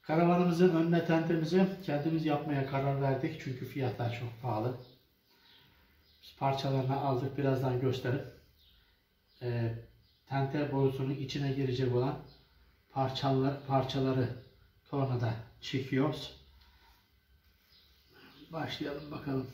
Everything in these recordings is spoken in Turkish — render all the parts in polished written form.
Karavanımızın önüne tentemizi kendimiz yapmaya karar verdik. Çünkü fiyatlar çok pahalı. Biz parçalarını aldık. Birazdan gösterip tente borusunun içine girecek olan parçaları tornada çekiyoruz. Başlayalım bakalım.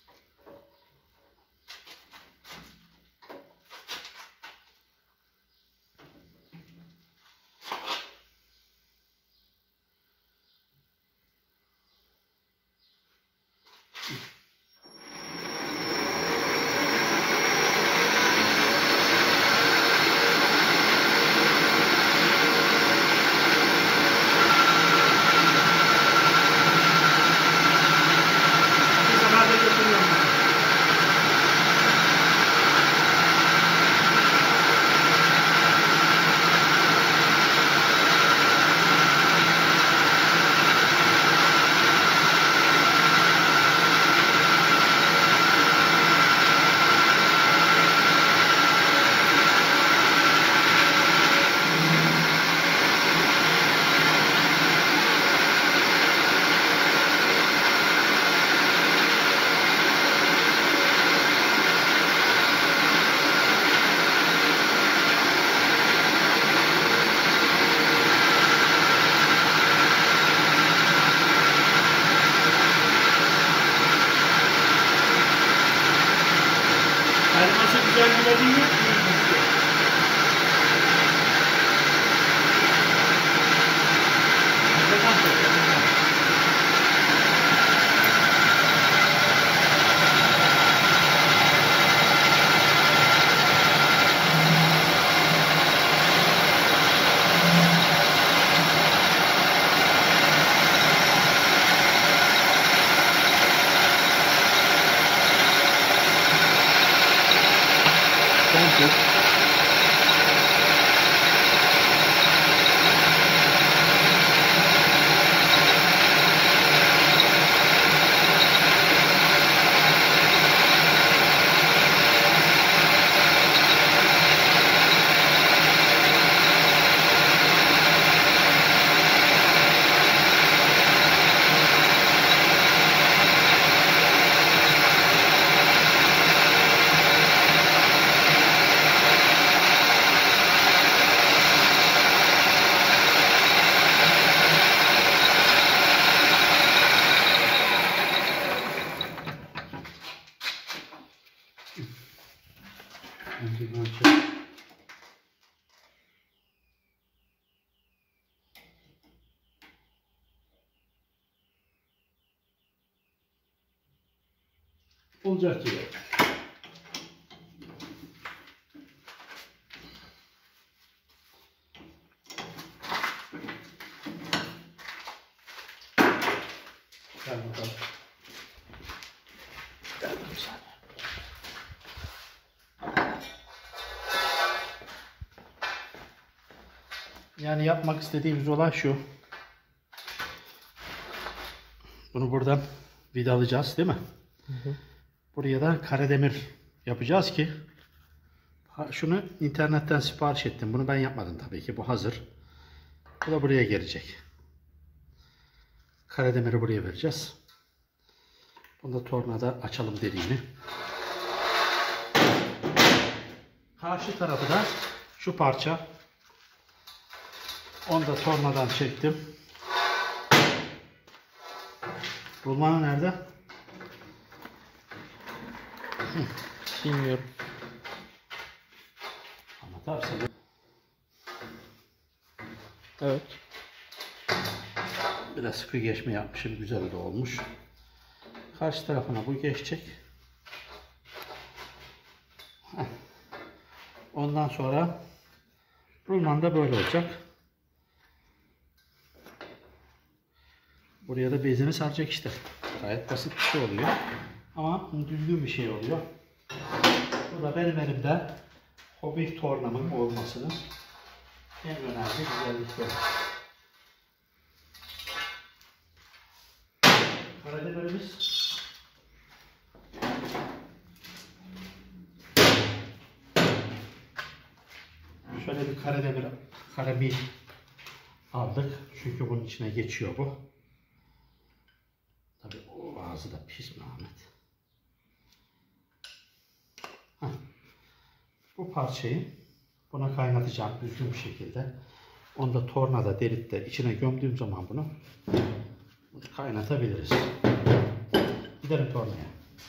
Olacak gibi. Gel bakalım. Gel bir saniye. Yani yapmak istediğimiz olay şu. Bunu buradan vidalayacağız, değil mi? Hı. Buraya da karedemir yapacağız ki şunu internetten sipariş ettim. Bunu ben yapmadım tabii ki. Bu hazır. Bu da buraya gelecek. Karedemiri buraya vereceğiz. Bunu da tornada açalım deliğini. Karşı tarafı da şu parça. Onu da tornadan çektim. Rulmanı nerede? Bilmiyorum. Anlatarsın. Evet. Biraz sıkı geçme yapmışım. Güzel de olmuş. Karşı tarafına bu geçecek. Ondan sonra rulman da böyle olacak. Buraya da bezini saracak işte. Gayet basit bir şey oluyor. Ama düzgün bir şey oluyor. Bu da benim elimde hobi tornamın olmasının en önemli güzellikleri. Karademirimiz şöyle bir karedemir, karemil aldık. Çünkü bunun içine geçiyor bu. Tabii o ağzı da pis mi Ahmet? Heh. Bu parçayı buna kaynatacağım düzgün bir şekilde. Onu da tornada delip de içine gömdüğüm zaman bunu kaynatabiliriz. Gidelim tornaya.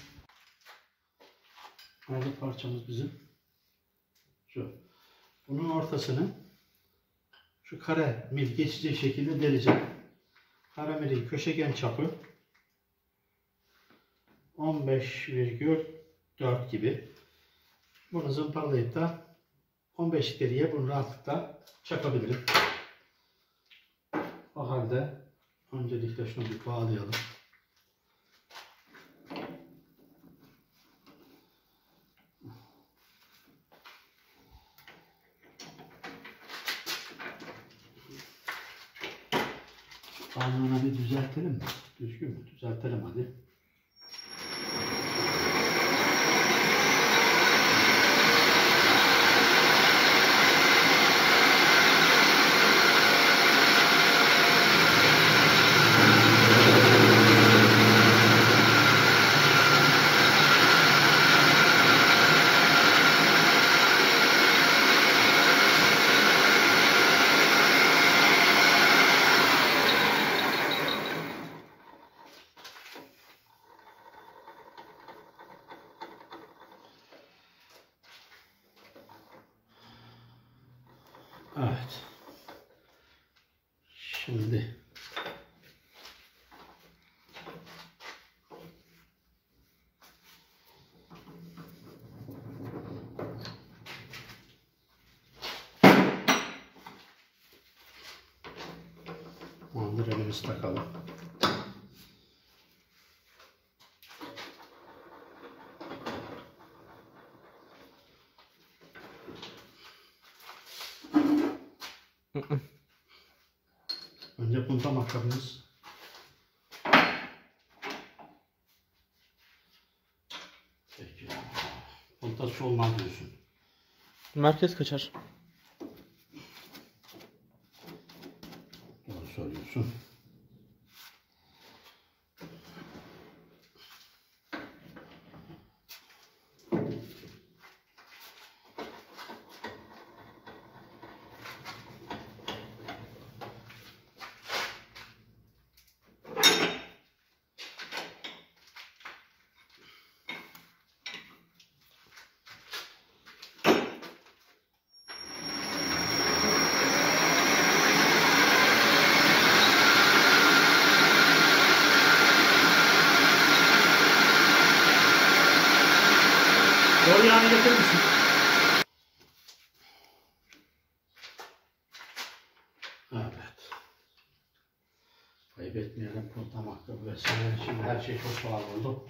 Nerede parçamız bizim? Şu. Bunun ortasını şu kare mil geçeceği şekilde deleceğim. Kare milin köşegen çapı 15,4 gibi. Bunu zımparalayıp da 15 deliğe bunu rahatlıkla çakabilirim. O halde öncelikle şunu bir bağlayalım. Bağlamını bir düzeltelim mi? Düzgün mü? Düzeltelim hadi. Evet. Şimdi mandalimizi takalım. Önce punta matkabımız. Peki. Puntası olmaz diyorsun. Merkez kaçar. Doğru söylüyorsun. Doğru yağını getirir misin? Evet. Kaybetmeyelim punta matkabı vesaire. Şimdi her şey çok pahalı oldu.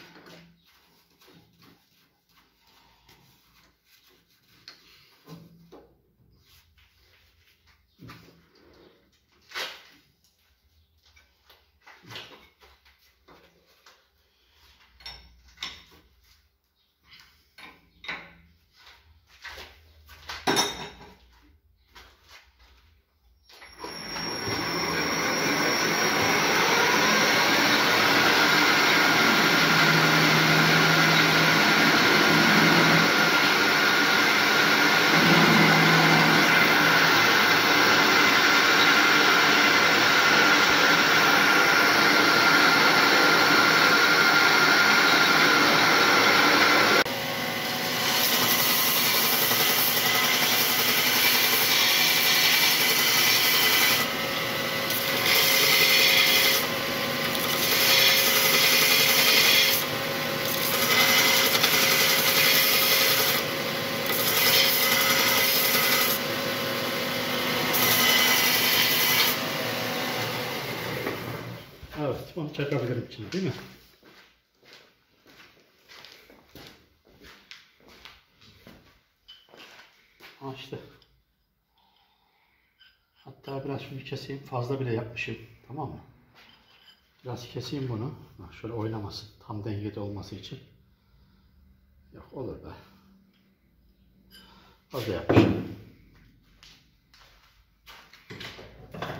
Evet, onu çakabilirim içine değil mi? Ha işte. Hatta biraz şunu keseyim. Fazla bile yapmışım. Tamam mı? Biraz keseyim bunu. Bak şöyle oynamasın. Tam dengede olması için. Yok olur be. Fazla yapmışım.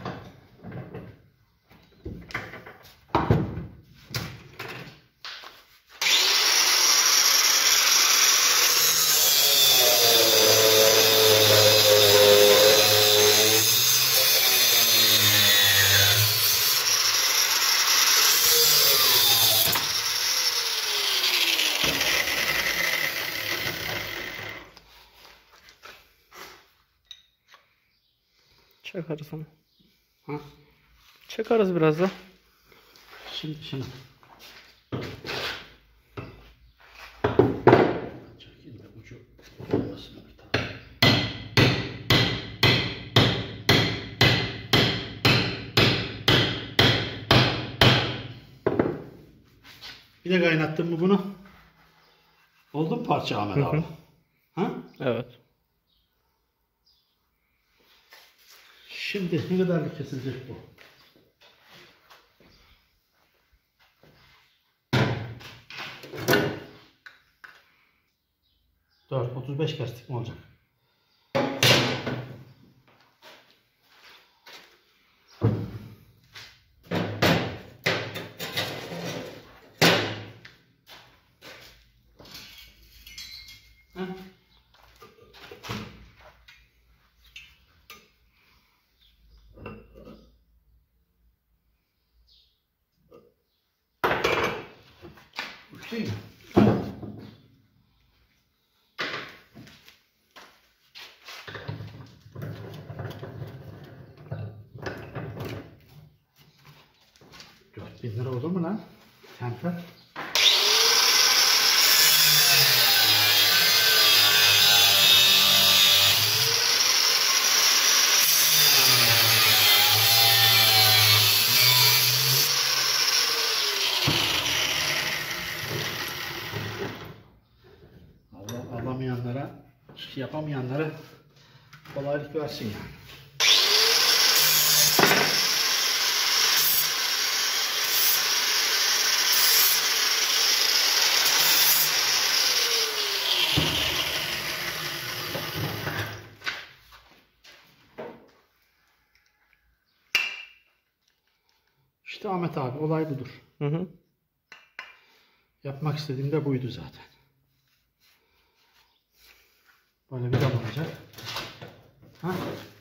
Çakarız onu. Ha? Çakarız biraz da. Şimdi. Çekil de ucu olmasın bir tane. Bir de kaynattın mı bunu? Oldu mu parça Ahmet abi? Ha? Evet. Şimdi ne kadarlık kesilecek bu? Dört, 35 kestik mi olacak? Ha? Uç değil mi? $4.000 olur mu lan? Temper. Allah alamayanlara, yapamayanlara kolaylık versin yani. İşte Ahmet abi olay budur. Hı hı. Yapmak istediğim de buydu zaten. Böyle bir dam olacak. Ha?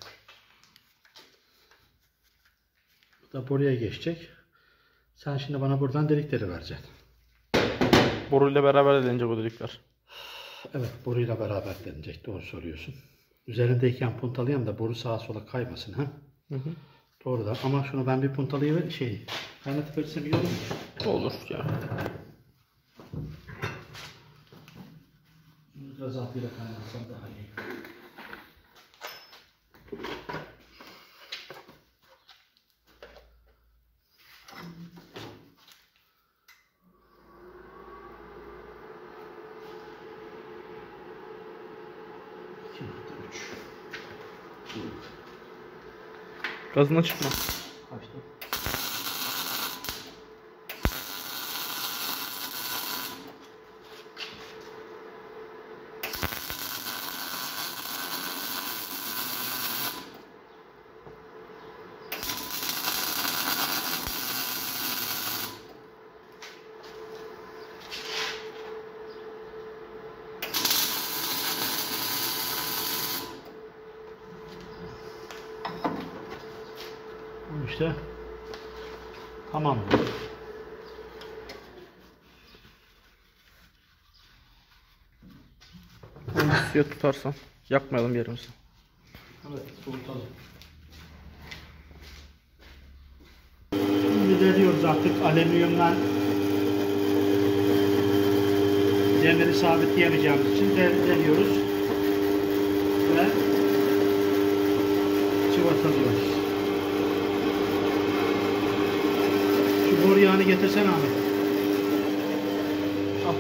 Bu da buraya geçecek. Sen şimdi bana buradan delikleri vereceksin. Boruyla beraber delinecek o delikler. Evet, boruyla beraber denilecek. Doğru soruyorsun. Üzerindeyken puntalayayım da boru sağa sola kaymasın. Ha? Hı hı. Doğrudan. Ama şunu ben bir puntalayı kaynatıp versem iyi olur mu? Olur ya. Gazaltıyla kaynatsam daha iyi. İki nokta üç. Gazına çıkma. Kaçtı? Bu işte tamam. Onu suya tutarsan. Yakmayalım yerimizi. Evet, soğutalım. Şimdi deliyoruz artık alüminyumdan demiri sabitleyemeyeceğimiz için deliyoruz ve çıvatalıyoruz. Şu boru yağını getirsene Ahmet. Al.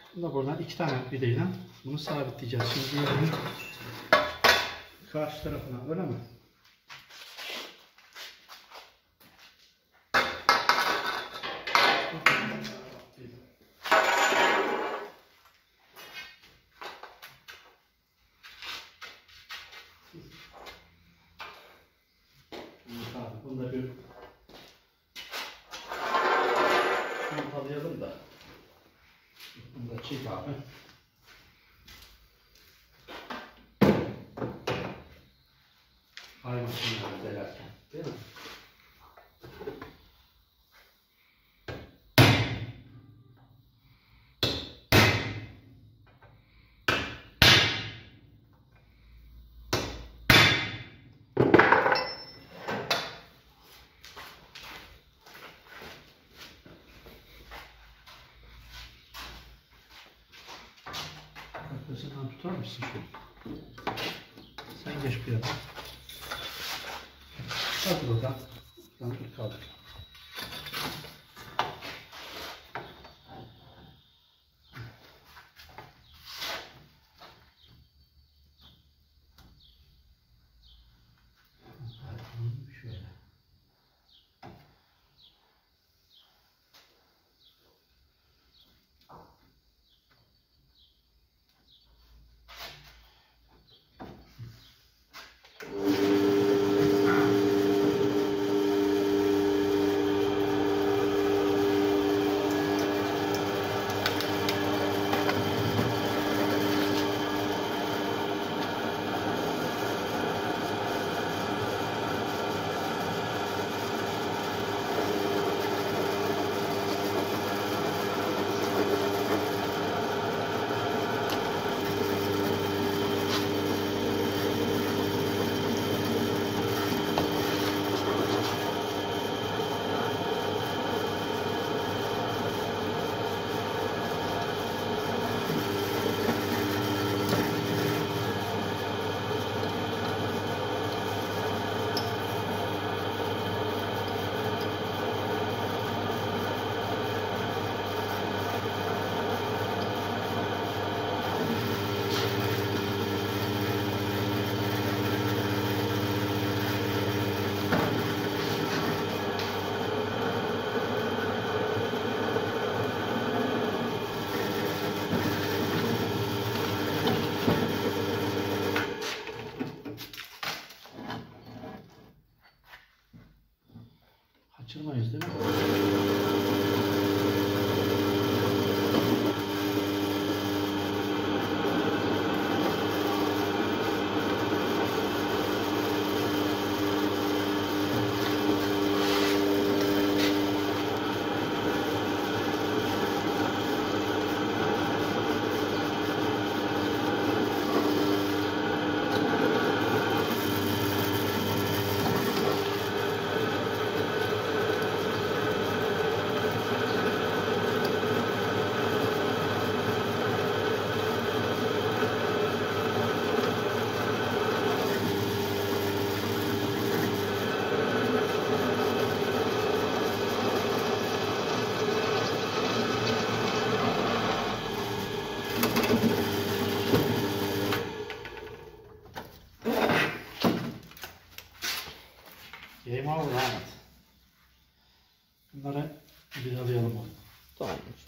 Şimdi de buradan 2 tane videyle bunu sabitleyeceğiz. Şimdi diğerini karşı tarafına, öyle mi? Bunu da bir montalayalım da. Bunu da çek abi. Hay makineleri delerken, değil mi? Arkasından tutar mısın şu? Sen geç bir yana. Kaldır oradan. Buradan dur kaldır. Şöyle. Kaçırmayız değil mi? Game over Ahmet. Bunları vidalayalım. Tamamdır.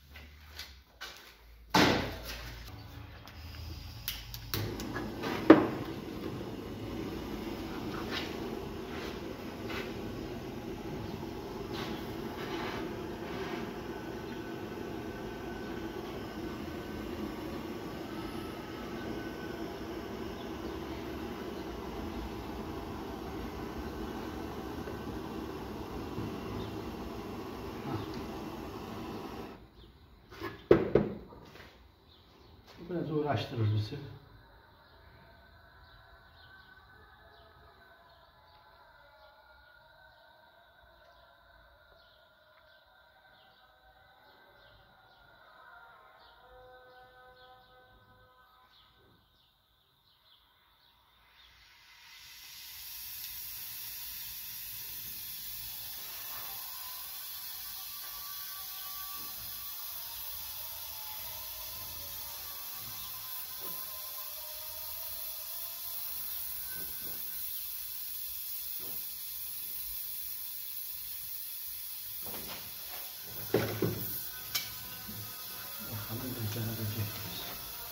Bu biraz uğraştırır bizi. edebilecek miyiz?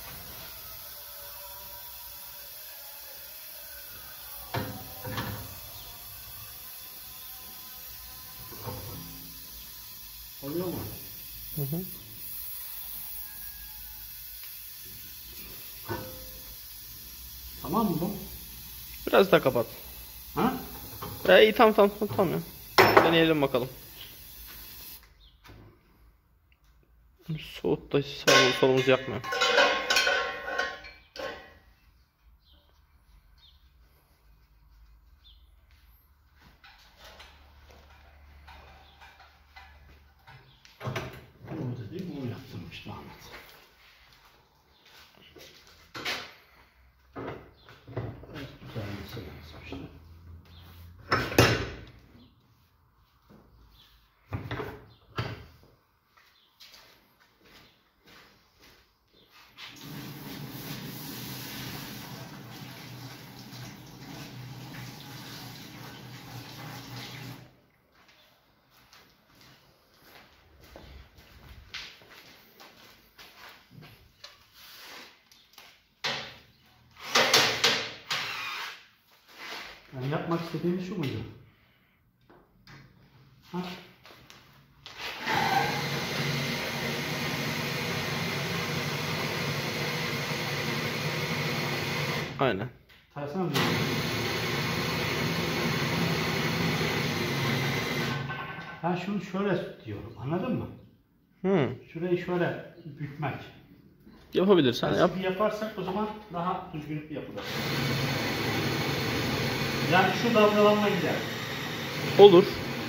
Oluyor mu? Hı hı. Tamam mı bu? Biraz daha kapat. Ha? İyi tamam ya. Deneyelim bakalım. Soğut da solumuzu yakmıyor. Bu dediğim bunu yaptırmıştı Ahmet. Evet, düzenlemesi lazım işte. Yani yapmak istediğim şu muydu? Ha? Aynen. Tersine mi? Ben şunu şöyle diyorum, anladın mı? Hı. Şurayı şöyle bükmek. Yapabilirsen yap. Nasıl yaparsak o zaman daha düzgün yapılır. Yani şu dalgalanma gider. Olur.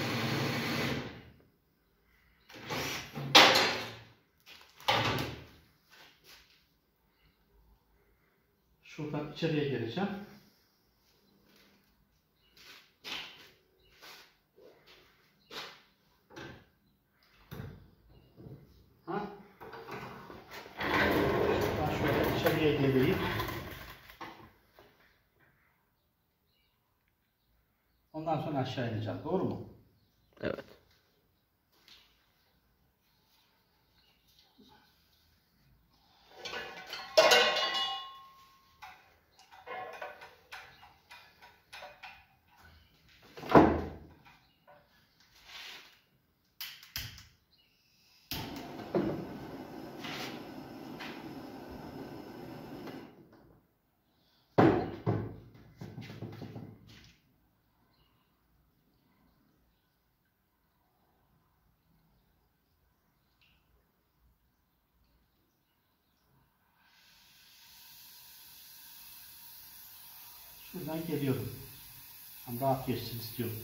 Şuradan içeriye geleceğim. Ha? Şuradan şöyle içeriye geleyim. Ondan sonra aşağı ineceğim. Doğru mu? Evet. Şuradan geliyorum. Tam rahat geçsin istiyorum.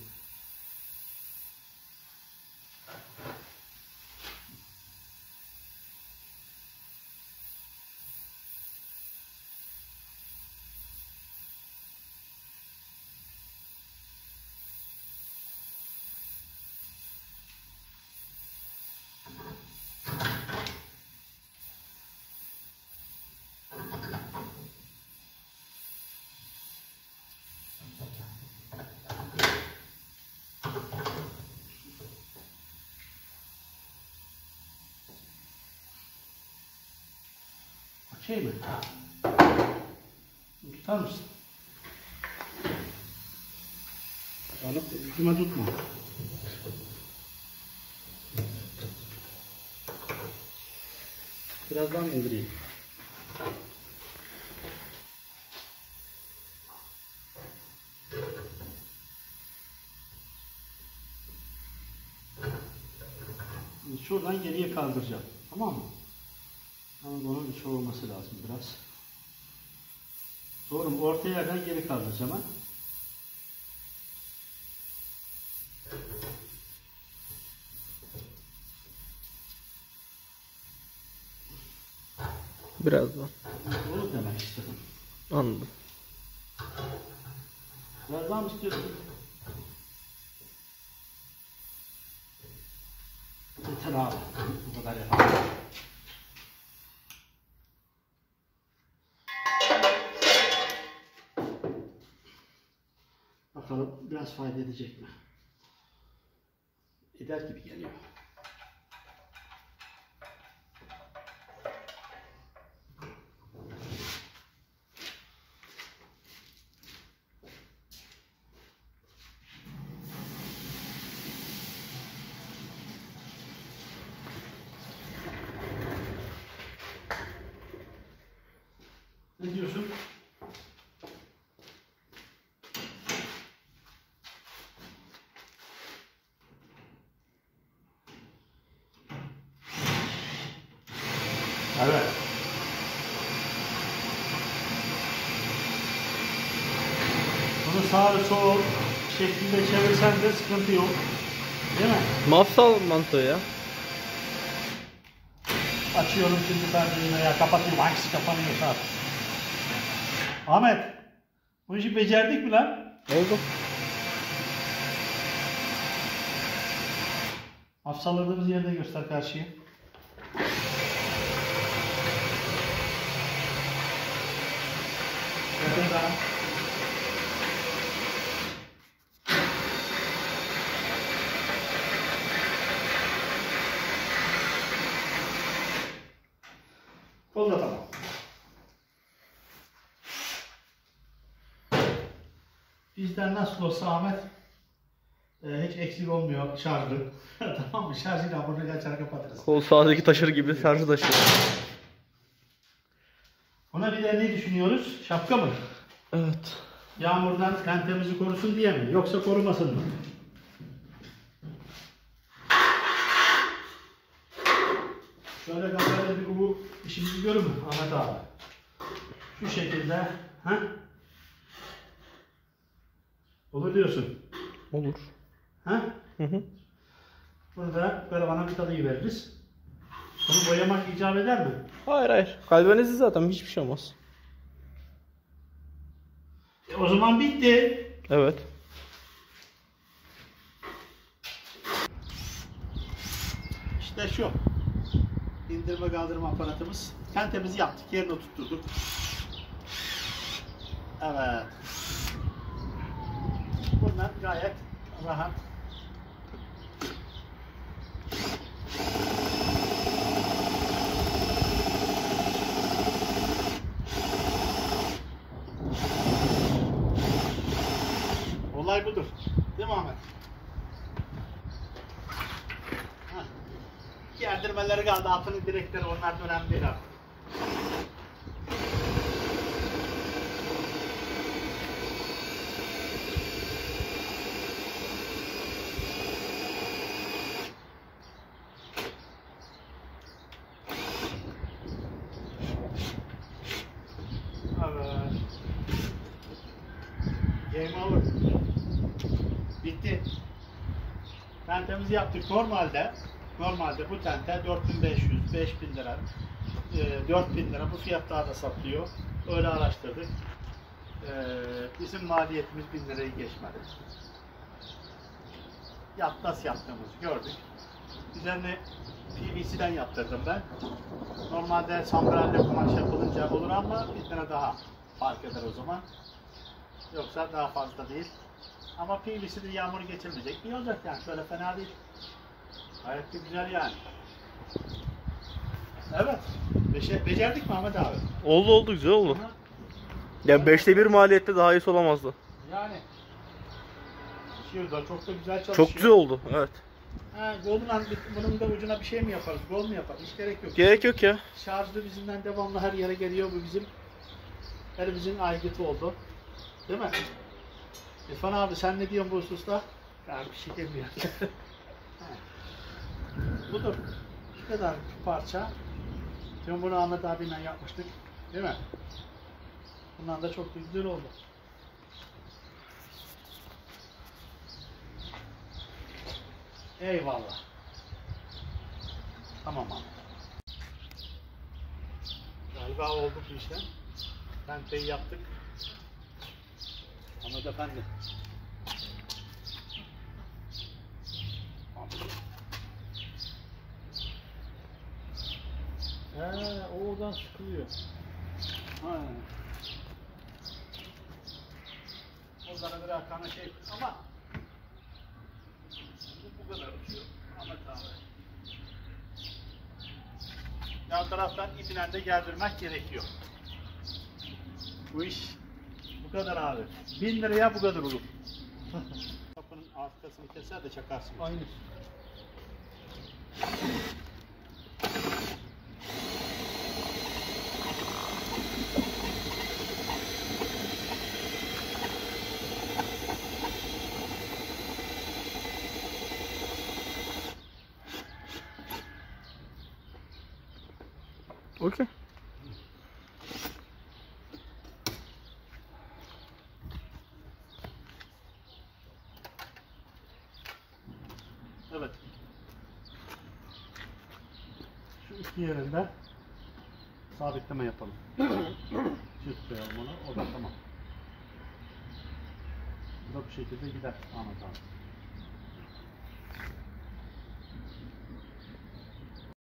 Okey mi? Tutar mısın? Alıp yüzüme tutma. Birazdan indireyim. Şimdi şuradan geriye kaldıracağım. Tamam mı? Ama bunun bir şey olması lazım biraz. Doğru mu? Orta yerden geri kaldıracağım ha. Biraz daha. Doğru demek istedim. Anladım. Biraz daha mı istiyorsun? Yeter abi. Bu kadar yapalım. Bakalım biraz fayda edecek mi? Eder gibi geliyor. Evet. Bunu sağa sol şeklinde çevirsen de sıkıntı yok. Değil mi? Mafsal mantığı ya. Açıyorum şimdi perdeyi ya kapatıyorum. Hangisi kapanıyorsa. Ahmet, bu işi becerdik mi lan? Oldu. Afsalladığımız yerde göster karşıya. Evet, daha. Kol da tamam. Bizden nasıl olsa Ahmet hiç eksik olmuyor şarjı. Tamam mı? Şarjıyla bunu açar kapatırız. Kol sağdaki taşır gibi şarjı taşıyor. Ona bir de ne düşünüyoruz? Şapka mı? Evet. Yağmurdan tentemizi korusun diye mi? Yoksa korumasın mı? Şöyle kamerayla bir bu işimizi görür mü Ahmet abi? Şu şekilde. Ha? Olur diyorsun. Olur. Ha? Hı hı. Bunu da karavana bir tadıyı veririz. Bunu boyamak icap eder mi? Hayır hayır. Kalbinizi zaten hiçbir şey olmaz. O zaman bitti. Evet. İşte şu. İndirme kaldırma aparatımız. Tentemizi yaptık. Yerine tutturduk. Evet. Bunlar gayet rahat. Olay budur. Değil mi Ahmet? Heh. Gerdirmeleri kaldı. Altının direkleri onlar da önemli değil abi. Evet. Game over. Bitti. Tentemizi yaptık. Normalde bu tente 4500, 5000 lira, 4000 lira bu fiyatlarda satılıyor. Öyle araştırdık. Bizim maliyetimiz 1000 lirayı geçmedi. Nasıl yaptığımızı gördük. Üzerine PVC'den yaptırdım ben. Normalde sandralde kumaş yapılınca olur ama 1000 lira daha fark eder o zaman. Yoksa daha fazla değil. Ama PVC'de yağmur geçirmeyecek. İyi olacak yani. Şöyle fena değil. Gayet de güzel yani. Evet. Becerdik mi Ahmet abi? Oldu oldu güzel oldu. Aha. Yani 5'te 1 maliyette daha iyisi olamazdı. Yani. Şurada çok da güzel çalışıyor. Çok güzel oldu. Evet. Ha, bunun da ucuna bir şey mi yaparız? Gol mu yaparız? Hiç gerek yok. Gerek yok ya. Şarjlı bizimden devamlı her yere geliyor. Bu bizim elimizin aygıtı oldu. Değil mi? İrfan abi sen ne diyorsun bu hususta? Ben bir şey demiyorum. Budur. Şu kadar parça. Dün bunu Ahmet abiyle yapmıştık. Değil mi? Bundan da çok güzel oldu. Eyvallah. Tamam abi. Galiba oldu bu işlem. Tenteyi yaptık. Ahmet efendi. O oradan sıkılıyor. Oradan bir arkana şey ama bu kadar uçuyor. Ahmet abi. Yan taraftan ipinen de gerdirmek gerekiyor. Bu iş bu kadar abi. 1000 liraya bu kadar olur. Kapının arkasını keser de çakarsın. Aynı. Okey. Evet. Şu iki yerinde sabitleme yapalım. Çift koyalım onu. O da tamam. Bu da bu şekilde gider. Ahmet abi.